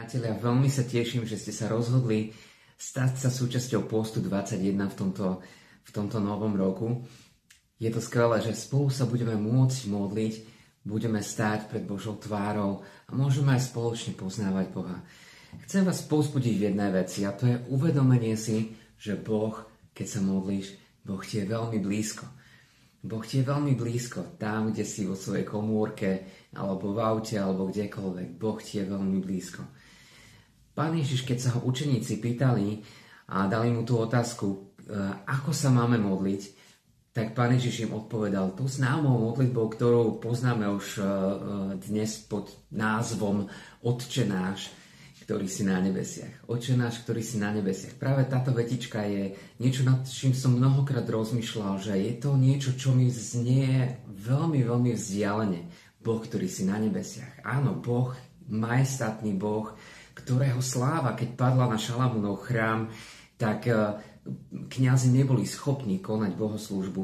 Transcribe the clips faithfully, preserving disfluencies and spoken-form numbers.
Priatelia, veľmi sa teším, že ste sa rozhodli stať sa súčasťou postu dvadsaťjeden v tomto, v tomto novom roku. Je to skvelé, že spolu sa budeme môcť modliť, budeme stáť pred Božou tvárou a môžeme aj spoločne poznávať Boha. Chcem vás povzbudiť v jednej veci a to je uvedomenie si, že Boh, keď sa modlíš, Boh ti je veľmi blízko. Boh ti je veľmi blízko, tam, kde si vo svojej komórke, alebo v aute, alebo kdekoľvek. Boh ti je veľmi blízko. Pán Ježiš, keď sa ho učeníci pýtali a dali mu tú otázku, ako sa máme modliť, tak Pán Ježiš im odpovedal tú známou modlitbou, ktorú poznáme už dnes pod názvom Otče náš, ktorý si na nebesiach. Otče náš, ktorý si na nebesiach. Práve táto vetička je niečo, nad čím som mnohokrát rozmýšľal, že je to niečo, čo mi znie veľmi, veľmi vzdialene. Boh, ktorý si na nebesiach. Áno, Boh, majestátny Boh, ktorého sláva, keď padla na Šalamúnov chrám, tak kňazi neboli schopní konať bohoslúžbu.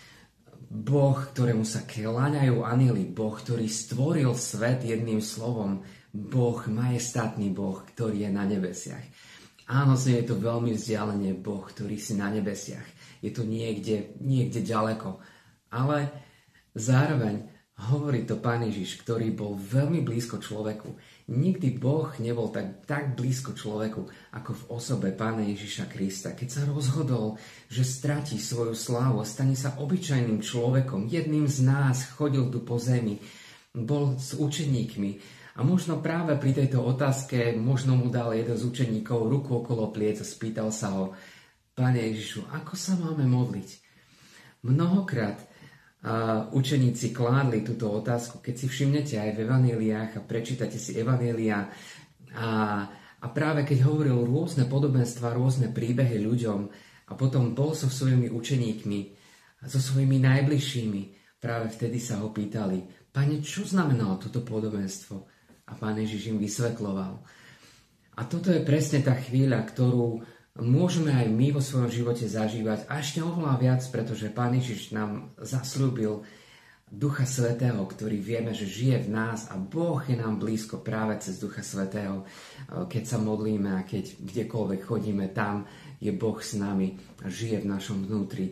Boh, ktorému sa kláňajú anjeli, Boh, ktorý stvoril svet jedným slovom, Boh, majestátny Boh, ktorý je na nebesiach. Áno, znie je to veľmi vzdialenie, Boh, ktorý si na nebesiach. Je to niekde, niekde ďaleko. Ale zároveň hovorí to Pán Ježiš, ktorý bol veľmi blízko človeku. Nikdy Boh nebol tak, tak blízko človeku, ako v osobe Pána Ježiša Krista. Keď sa rozhodol, že stratí svoju slávu a stane sa obyčajným človekom, jedným z nás, chodil tu po zemi, bol s učeníkmi. A možno práve pri tejto otázke, možno mu dal jeden z učeníkov ruku okolo pliec a spýtal sa ho, Pane Ježišu, ako sa máme modliť? Mnohokrát uh, učeníci kládli túto otázku, keď si všimnete aj v evanjeliách a prečítate si evanjelia a, a práve keď hovoril rôzne podobenstva, rôzne príbehy ľuďom a potom bol so svojimi učeníkmi, so svojimi najbližšími, práve vtedy sa ho pýtali, Pane, čo znamenalo toto podobenstvo? A Pán Ježiš im vysvetľoval. A toto je presne tá chvíľa, ktorú môžeme aj my vo svojom živote zažívať a ešte oveľa viac, pretože Pán Ježiš nám zasľúbil Ducha Svätého, ktorý vieme, že žije v nás a Boh je nám blízko práve cez Ducha Svätého. Keď sa modlíme a keď kdekoľvek chodíme, tam je Boh s nami a žije v našom vnútri.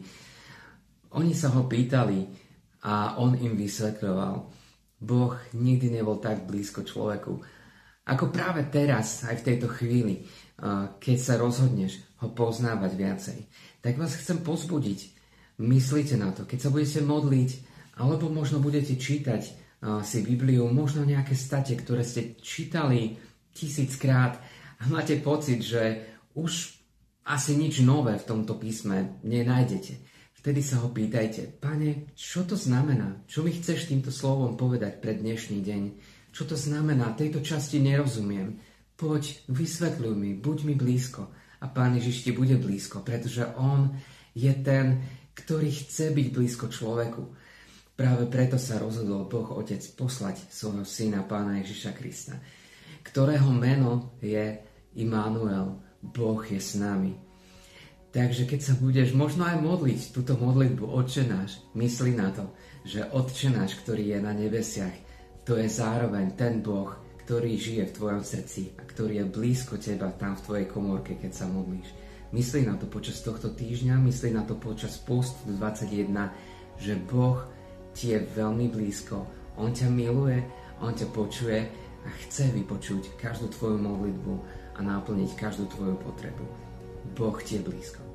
Oni sa ho pýtali a on im vysvetľoval. Boh nikdy nebol tak blízko človeku. Ako práve teraz, aj v tejto chvíli, keď sa rozhodneš ho poznávať viacej, tak vás chcem povzbudiť. Myslíte na to, keď sa budete modliť, alebo možno budete čítať si Bibliu, možno nejaké state, ktoré ste čítali tisíckrát a máte pocit, že už asi nič nové v tomto písme nenájdete. Vtedy sa ho pýtajte, Pane, čo to znamená? Čo mi chceš týmto slovom povedať pre dnešný deň? Čo to znamená? Tejto časti nerozumiem. Poď, vysvetľuj mi, buď mi blízko. A Pán Ježiš ti bude blízko, pretože on je ten, ktorý chce byť blízko človeku. Práve preto sa rozhodol Boh Otec poslať svojho syna Pána Ježiša Krista, ktorého meno je Immanuel, Boh je s nami. Takže keď sa budeš možno aj modliť túto modlitbu Otče náš, myslí na to, že Otče náš, ktorý je na nebesiach, to je zároveň ten Boh, ktorý žije v tvojom srdci a ktorý je blízko teba tam v tvojej komórke, keď sa modlíš. Myslí na to počas tohto týždňa, myslí na to počas postu dvadsaťjeden, že Boh ti je veľmi blízko. On ťa miluje, on ťa počuje a chce vypočuť každú tvoju modlitbu a naplniť každú tvoju potrebu. Boh ti je blízko.